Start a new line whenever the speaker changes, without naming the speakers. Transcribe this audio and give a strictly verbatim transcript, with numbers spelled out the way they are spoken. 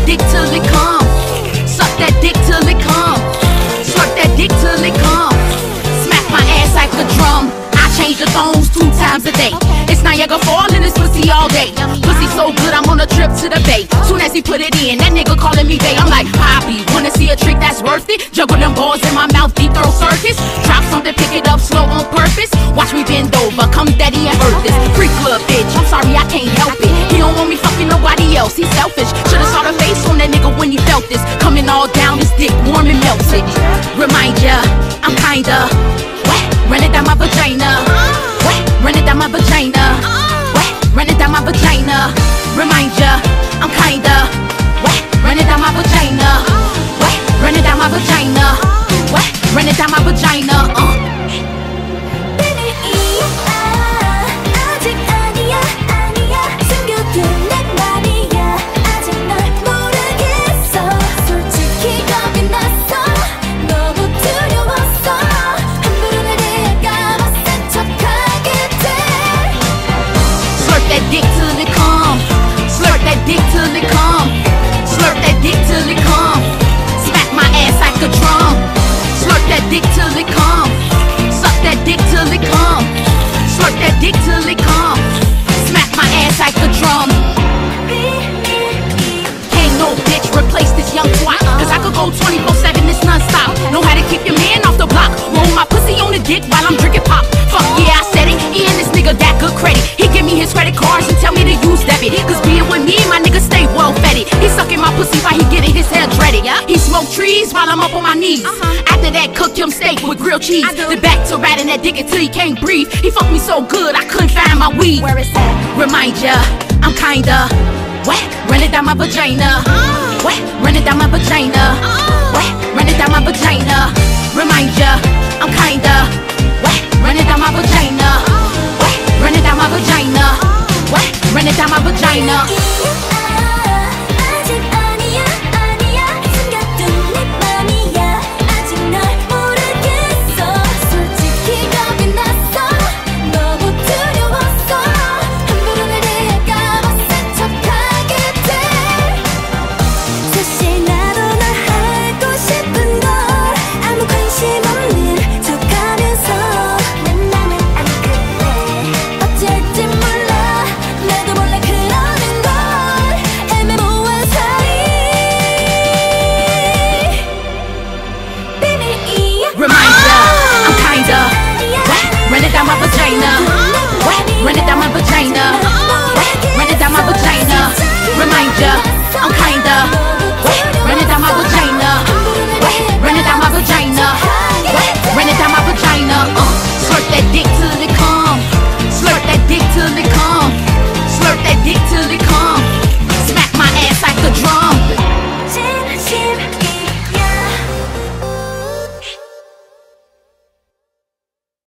dick till it come. Suck that dick till it come. Slurp that dick till it come. Smack my ass like a drum. I change the tones two times a day. It's Niagara Falls in this pussy all day. Pussy so good, I'm on a trip to the bay. Soon as he put it in, that nigga calling me bae. I'm like, Poppy, wanna see a trick that's worth it? Juggle them balls in my mouth, deep throat circus. Drop something, pick it up slow on purpose. Watch me bend over, come daddy and earth this. Freak club bitch, I'm sorry I can't help it. He don't want me fucking nobody else, he's selfish. Should've saw the face on that nigga when he felt this. Coming all down his dick, warm and melted. Remind ya, I'm kinda wet, run it down my vagina. Wet, run it down my vagina. Wet, run it down my vagina. Remind ya, I'm kinda wet, run it down my vagina. Wet, run it down my vagina. Wet, run it down my vagina. Uh. Dick till it come. Slurp that dick till it come. Slurp that dick till it come. Smack my ass like a drum. Slurp that dick till it come. Suck that dick till it come. Slurp that dick till it come. Smack my ass like a drum. Can't no bitch replace this young twat. Cause I could go twenty-four seven, this non-stop. Know how to keep your man off the block. Roll my pussy on the dick while I'm drinking pop. Fuck yeah, I said it. Ian, this nigga got good credit. He give me his credit cards and tell me to use debit. Cause being with me, my nigga stay well fed. He sucking my pussy while he getting his hair dreaded. He smoke trees while I'm up on my knees. After that, cooked him steak with grilled cheese. Then back to riding that dick until he can't breathe. He fucked me so good, I couldn't find my weed. Where is that? Remind ya, I'm kinda wet, run it down my vagina. Wet, run it down my vagina. Wet, run it down my vagina. Remind ya, I'm kinda wet, run it down my vagina. Wet, run it down my vagina. Wet, run it down my vagina. Run it down my vagina. Wet, run it down my vagina.